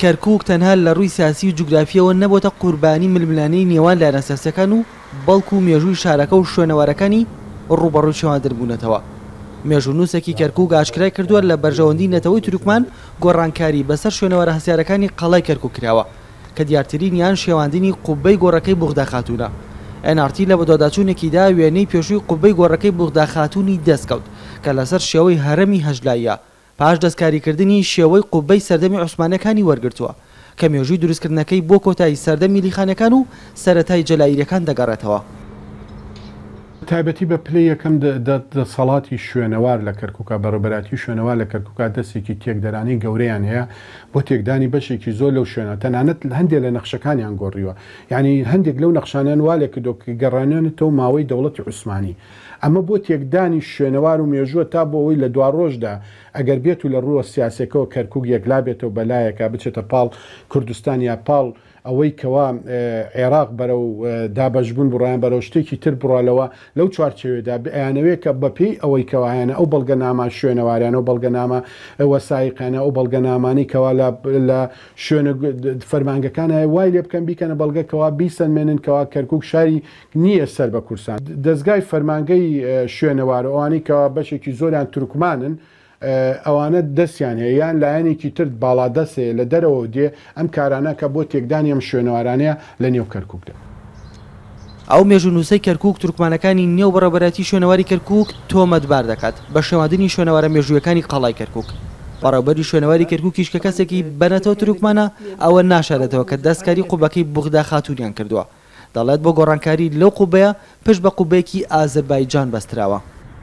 کەرکووک تەنها لە ڕووی سیاسی و جوگرافیەوە نەبووتە قوربانی ململانەی نێوان لایەنە سیاسیەکان و بەڵکو مێژووی شارەکە و شوێنەوارەکانی ڕوبەڕووی چێوەدربوونەتەوە. مێژوونووسێکی کەرکووک ئاشکرای کردووە لە بەرژەوەندی نەتەوەی تورکمان گۆڕانکاری بەسەر شوێنەوەرە هەسیارەکانی قەڵای کەرکووک کراوە کە دیارترینیان شێواندنی قوبەی گۆڕەکەی بوغدا خاتوونە. NRT لە بەدواداچوونێکیدا وێنەی پێشووی قوبەی گۆڕەکەی بوغدا خاتوونی دەستکەوت کە لەسەر شێوەی هەرەمی هەژلاییە پاش دەستکاریکردنی شێوەی قوبەی سەردەمی عوسمانەکانی وەرگرتووە کە مێژووی دروستکردنەکەی بۆ کۆتایی سەردەمی لیخانەکان و سەرەتای جەلایریەکان دەگەڕێتەوە. تایبەتی بە پلەی یەکەم دەسەڵاتی شوێنەوار لە کەرکووکە بەڕێبەراتی شوێنەوار لە کەرکووکە دەستێکی تێکدەرانی گەورەیان هەیە بۆ تێکدانی بەشێکی زۆر لەو شوێنە تەنانەت هەندێک لە نەخشەکانیان گۆڕیوە. یعنی هەندێک لەو نەخشانیان والێک کردۆکە گەڕانێنێتەوە ماوەی دەوڵەتی عوسمانی. ئەمە بۆ تێکدانی شوێنەوار و مێژووە تا بۆ ئەوەی لە دوا ڕۆژدا ئەگەر بێت و لە ڕووە سیاسەکەەوە کەرکووک یەکلا بێتەوە بەلایەکە بچێتە پاڵ کوردستان یا پاڵ ئەوەی کەوا عێراق بەرە و دابەشبوون بڕیان بەرەو شتێکی تر بڕالەوە لەو چوارچێوێدا ئەیانەوەی کە بەپێی ئەوەی کەوایانە ئەو بەڵگەنامە شوێنەواریانە و بەڵگەنامە وەسایقانە ئەو بەڵگەنامانی کەوا لە شوێنە فەرمانگەکانە وای لێ بکەن بیکەنە بەڵگەکەوا بیسەنمێنن کەوا کەرکووک شاری نییە سەر بە کورسان. دەستگای فەرمانگەی شوێنەوار ئەوانی کەوا بەشێکی زۆریان تورکمانن ئەوانە دەستیان هەیە یان لایەنێکی تر باڵا دەسێ لە دەرەوە دێ ئەم کارانە کە بۆ تێکدانی ئەم شوێنەوارانەیە لە نێو کەرکووکدا. ئەو مێژوونووسەی کەرکووک تورکمانەکانی نێو بەڕێبەراتی شوێنەواری کەرکووک تۆمەتبار دەکات بە شێواندنی شوێنەوارە مێژوویەکانی قەڵای کەرکووک. بەڕێوەبەری شوێنەواری کەرکووکیش کە کەسێکی بەنەتەوە تورکمانە ئەوە ناشارێتەوە کە دەستکاری قوبەکەی بوغدا خاتوونیان کردووە. دەڵێت بۆ گۆڕانکاری لەو قوبەیە پشت بە قوبەیەکی ئازەربایجان بەستراوە.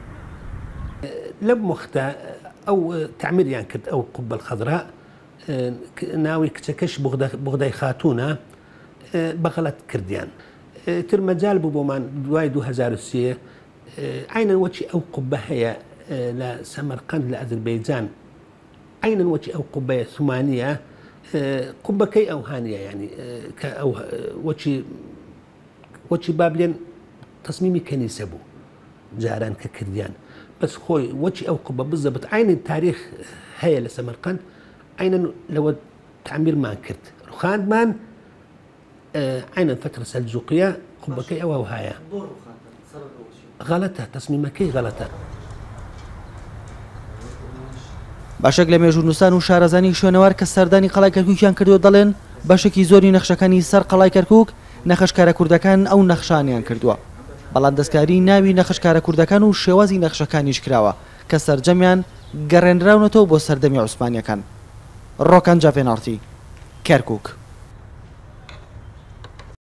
لەم وەختە ئەو تعمیریان کرد ئەو قوبە الخەضراء ناوی کچەکەش بوغدای خاتوونە بەغەڵەت کردیان. تر مەجال بوو بۆمان دوای 2003 عینەن وەچی ئەو قوبە هەیە لە سەمەرقەند لە ئەزەربەیجان عینەن وەچی ئەو قوبەیە سومانیە قوبەکەی ئەو هانیە ینی کە ئەو وەچی بابلێن تەسمیمی کەنیسە بوو جاران کە کردیان. بس خوي وجه أو قبة بالضبط عين التاريخ هي لسمرقند عين لو تعمير ما كرت رخاند مان عين الفترة السلجوقية قبة كي أو هايا غلطة تصميم كي غلطة. باشەك لە مێژوونووسان و شارەزانی شوێنەوار کە سەردانی قەڵای کەرکووکیان کردووە دەڵێن باشێکی زۆری نەخشەکانی سەر قەڵای کەرکووک نەخشکارە کوردەکان ئەو نەخشانیان کردووە. بەڵام دەستکاری ناوی نەخشکارە کوردەکان و شێوازی نەخشەکانیش کراوە کە سەرجەمیان گەڕێنراونەتەوە بۆ سەردەمی عوسمانیەکان. ڕۆکان جاڤێنارتی کەرکووک.